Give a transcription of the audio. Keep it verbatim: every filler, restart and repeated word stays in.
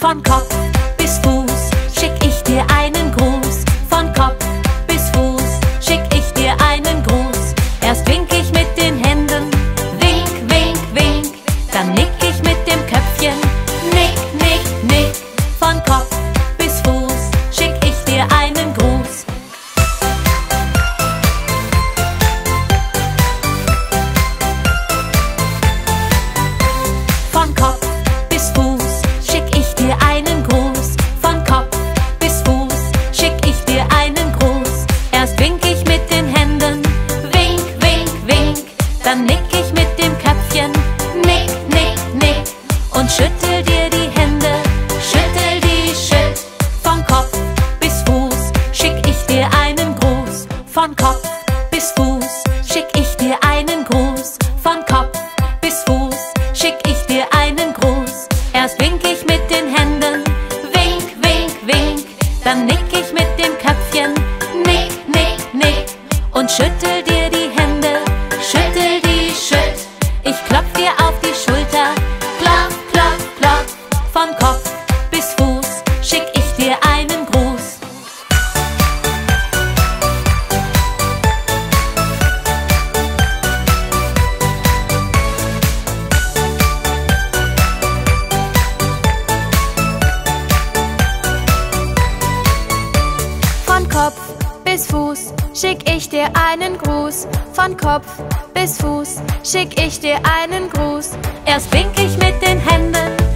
Von Kopf bis Fuß schick ich dir einen Gruß. Von Kopf bis Fuß schick ich dir einen Gruß. Erst wink ich mit den Händen, wink, wink, wink. Dann nick ich mit dem Köpfchen, nick, nick, nick. Von Kopf bis Fuß schick ich dir einen Gruß. Von Kopf bis Fuß schick ich dir einen Gruß. Von Kopf bis Fuß schick ich dir einen Gruß. Erst wink ich mit den Händen, wink, wink, wink. Dann nick ich mit dem Köpfchen, nick, nick, nick. Und schüttel dir die Hände, schüttel-die-schütt. Von Kopf bis Fuß schick ich dir einen Gruß. Von Kopf bis Fuß schick ich dir einen Gruß. Von Kopf bis Fuß schick ich dir einen Gruß. Erst wink ich mit den Händen, wink, wink, wink. Dann nick ich mit dem Köpfchen, nick, nick, nick. Und schüttel dir die Hände, schüttel-die-schütt. Ich klopf dir auf die Schulter, klopf, klopf, klopf. Von Kopf bis Fuß schick ich dir einen Gruß. Von Kopf bis Fuß schick ich dir einen Gruß. Von Kopf bis Fuß schick ich dir einen Gruß. Erst wink ich mit den Händen,